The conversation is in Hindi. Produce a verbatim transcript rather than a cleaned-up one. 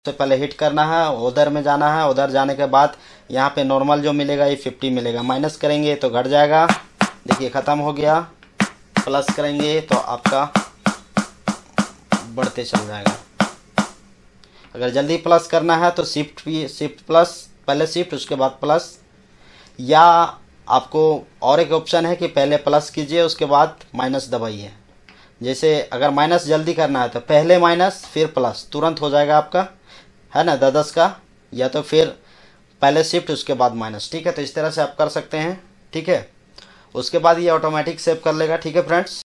से पहले हिट करना है, उधर में जाना है, उधर जाने के बाद यहाँ पे नॉर्मल जो मिलेगा ये फिफ्टी मिलेगा, माइनस करेंगे तो घट जाएगा। देखिए ख़त्म हो गया। प्लस करेंगे तो आपका बढ़ते चल जाएगा। अगर जल्दी प्लस करना है तो शिफ्ट भी शिफ्ट प्लस, पहले शिफ्ट उसके बाद प्लस, या आपको और एक ऑप्शन है कि पहले प्लस कीजिए उसके बाद माइनस दबाइए। जैसे अगर माइनस जल्दी करना है तो पहले माइनस फिर प्लस, तुरंत हो जाएगा आपका, है ना, दस का। या तो फिर पहले शिफ्ट उसके बाद माइनस। ठीक है, तो इस तरह से आप कर सकते हैं। ठीक है, उसके बाद ये ऑटोमेटिक सेव कर लेगा। ठीक है फ्रेंड्स।